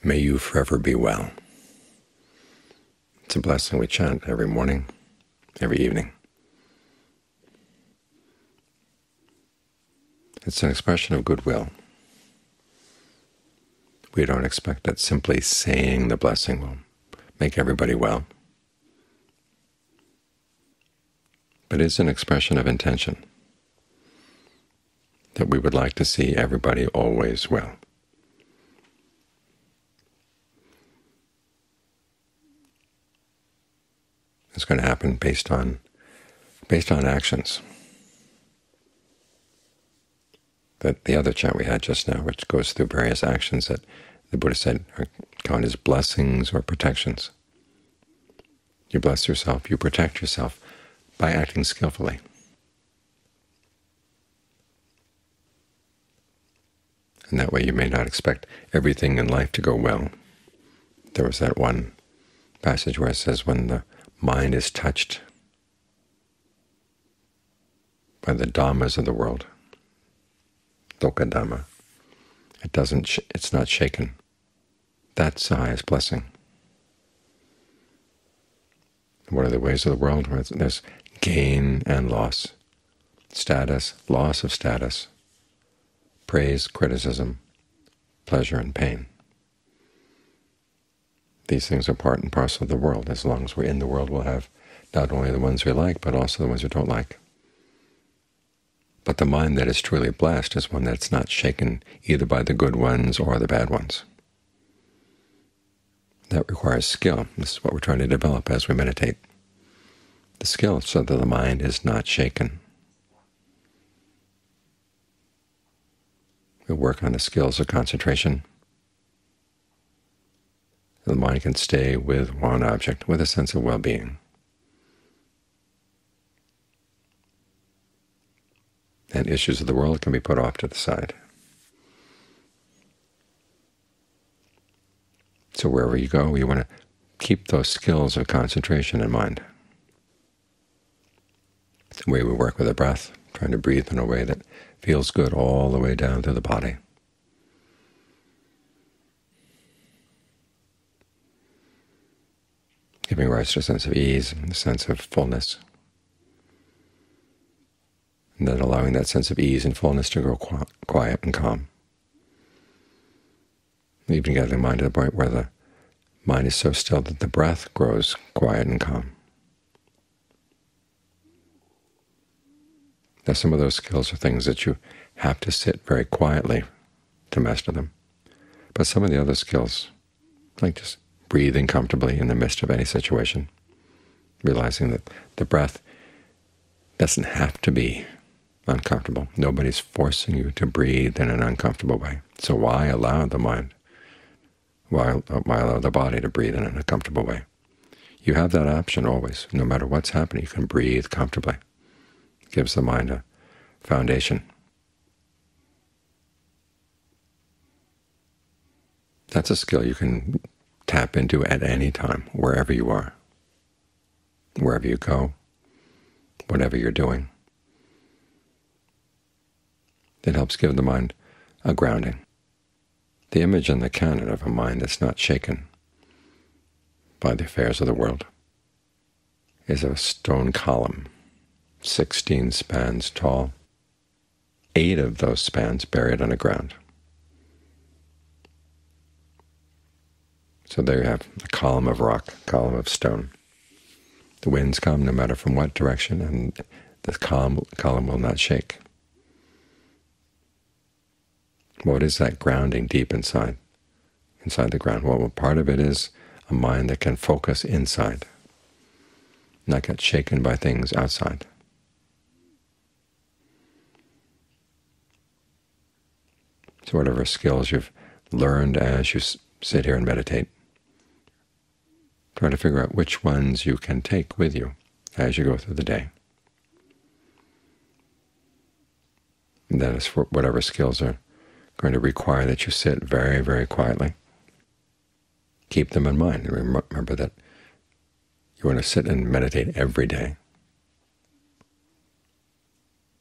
May you forever be well. It's a blessing we chant every morning, every evening. It's an expression of goodwill. We don't expect that simply saying the blessing will make everybody well, but it's an expression of intention that we would like to see everybody always well. It's going to happen based on actions. But the other chant we had just now, which goes through various actions that the Buddha said are count as blessings or protections. You bless yourself, you protect yourself by acting skillfully. And that way you may not expect everything in life to go well. There was that one passage where it says when the mind is touched by the Dhammas of the world, Loka Dhamma, it's not shaken. That's the highest blessing. What are the ways of the world? There's gain and loss, status, loss of status, praise, criticism, pleasure, and pain. These things are part and parcel of the world. As long as we're in the world, we'll have not only the ones we like, but also the ones we don't like. But the mind that is truly blessed is one that's not shaken either by the good ones or the bad ones. That requires skill. This is what we're trying to develop as we meditate. The skill so that the mind is not shaken. We work on the skills of concentration. The mind can stay with one object with a sense of well-being. And issues of the world can be put off to the side. So wherever you go, you want to keep those skills of concentration in mind. It's the way we work with the breath, trying to breathe in a way that feels good all the way down through the body. Giving rise to a sense of ease, a sense of fullness, and then allowing that sense of ease and fullness to grow quiet and calm. Even getting the mind to the point where the mind is so still that the breath grows quiet and calm. Now, some of those skills are things that you have to sit very quietly to master them. But some of the other skills, like just breathing comfortably in the midst of any situation, realizing that the breath doesn't have to be uncomfortable. Nobody's forcing you to breathe in an uncomfortable way. So why allow the mind, why allow the body to breathe in an uncomfortable way? You have that option always. No matter what's happening, you can breathe comfortably. It gives the mind a foundation. That's a skill you can tap into at any time, wherever you are, wherever you go, whatever you're doing. It helps give the mind a grounding. The image in the canon of a mind that's not shaken by the affairs of the world is a stone column, 16 spans tall, 8 of those spans buried underground. So there you have a column of rock, a column of stone. The winds come no matter from what direction, and the column will not shake. What is that grounding deep inside the ground? Well, part of it is a mind that can focus inside, not get shaken by things outside. So whatever skills you've learned as you sit here and meditate, try to figure out which ones you can take with you as you go through the day. And that is for whatever skills are going to require that you sit very, very quietly. Keep them in mind. Remember that you want to sit and meditate every day.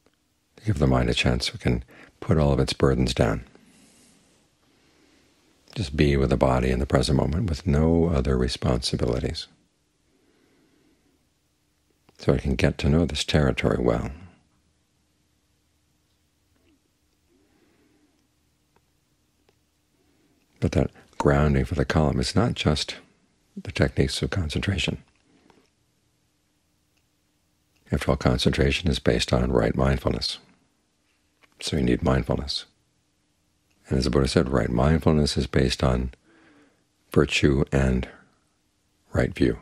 Give the mind a chance so it can put all of its burdens down. Just be with the body in the present moment with no other responsibilities. So I can get to know this territory well. But that grounding for the column is not just the techniques of concentration. After all, concentration is based on right mindfulness. So you need mindfulness. And as the Buddha said, right mindfulness is based on virtue and right view.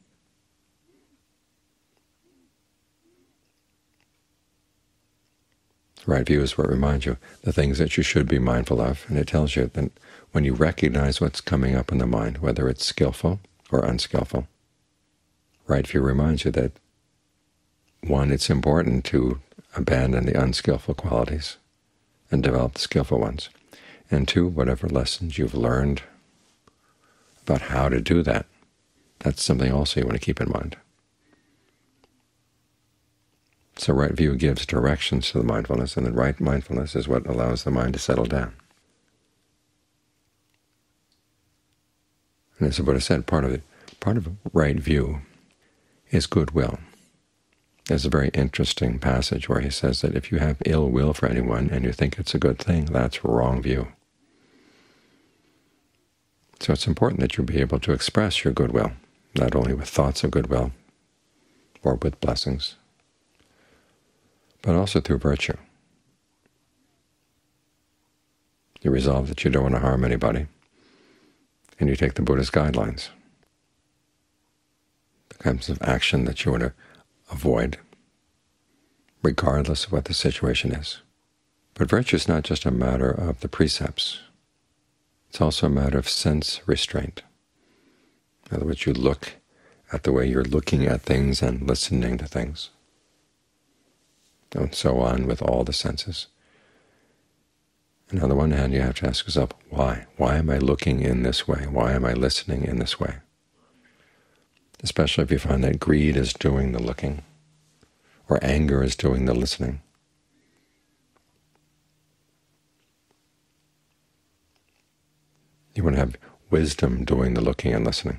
Right view is what reminds you the things that you should be mindful of, and it tells you that when you recognize what's coming up in the mind, whether it's skillful or unskillful, right view reminds you that, one, it's important to abandon the unskillful qualities and develop the skillful ones, and two, whatever lessons you've learned about how to do that, that's something also you want to keep in mind. So right view gives directions to the mindfulness, and then right mindfulness is what allows the mind to settle down. And as the Buddha said, part of right view is goodwill. There's a very interesting passage where he says that if you have ill will for anyone and you think it's a good thing, that's wrong view. So it's important that you be able to express your goodwill, not only with thoughts of goodwill or with blessings, but also through virtue. You resolve that you don't want to harm anybody, and you take the Buddha's guidelines, the kinds of action that you want to avoid, regardless of what the situation is. But virtue is not just a matter of the precepts. It's also a matter of sense restraint. In other words, you look at the way you're looking at things and listening to things, and so on with all the senses. And on the one hand, you have to ask yourself, why? Why am I looking in this way? Why am I listening in this way? Especially if you find that greed is doing the looking, or anger is doing the listening. You want to have wisdom doing the looking and listening.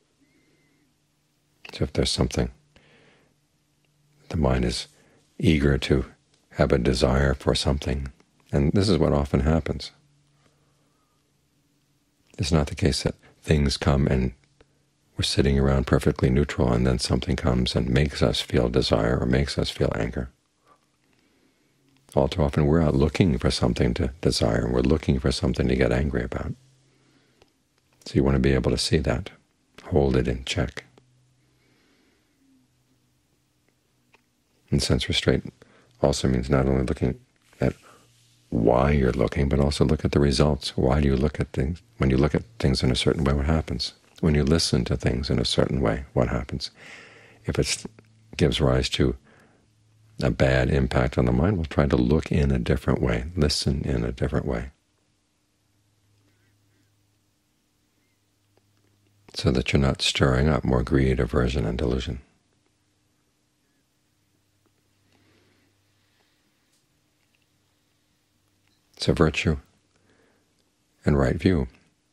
So if there's something, the mind is eager to have a desire for something, and this is what often happens. It's not the case that things come and we're sitting around perfectly neutral and then something comes and makes us feel desire or makes us feel anger. All too often we're out looking for something to desire, and we're looking for something to get angry about. So you want to be able to see that, hold it in check. And sense restraint also means not only looking at why you're looking, but also look at the results. Why do you look at things? When you look at things in a certain way, what happens? When you listen to things in a certain way, what happens? If it gives rise to a bad impact on the mind, we'll try to look in a different way, listen in a different way, so that you're not stirring up more greed, aversion, and delusion. So virtue and right view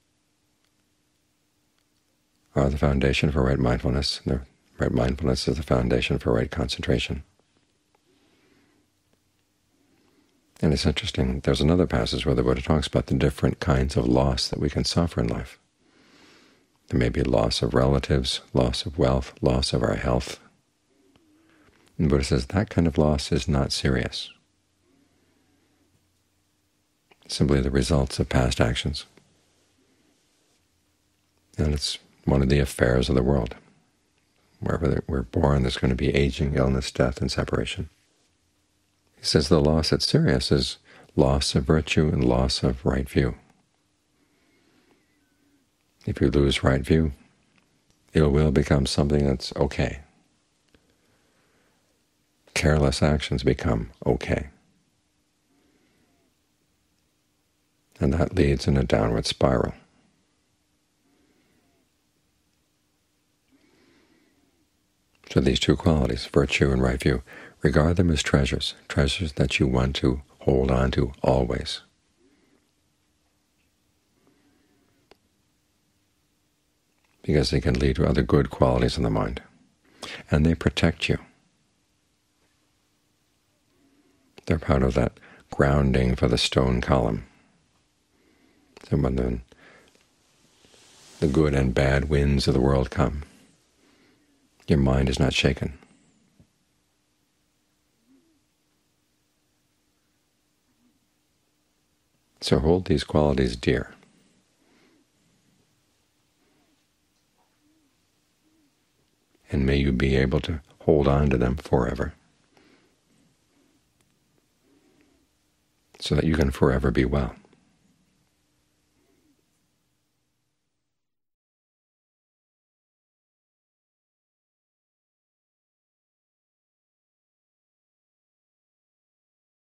are the foundation for right mindfulness. The right mindfulness is the foundation for right concentration. And it's interesting, there's another passage where the Buddha talks about the different kinds of loss that we can suffer in life. There may be loss of relatives, loss of wealth, loss of our health. And the Buddha says that kind of loss is not serious. Simply the results of past actions. And it's one of the affairs of the world. Wherever we're born, there's going to be aging, illness, death, and separation. He says the loss that's serious is loss of virtue and loss of right view. If you lose right view, ill will becomes something that's okay. Careless actions become okay. And that leads in a downward spiral. So these two qualities, virtue and right view, regard them as treasures, treasures that you want to hold on to always. because they can lead to other good qualities in the mind, and they protect you. They're part of that grounding for the stone column. So when the good and bad winds of the world come, your mind is not shaken. So hold these qualities dear. And may you be able to hold on to them forever, so that you can forever be well.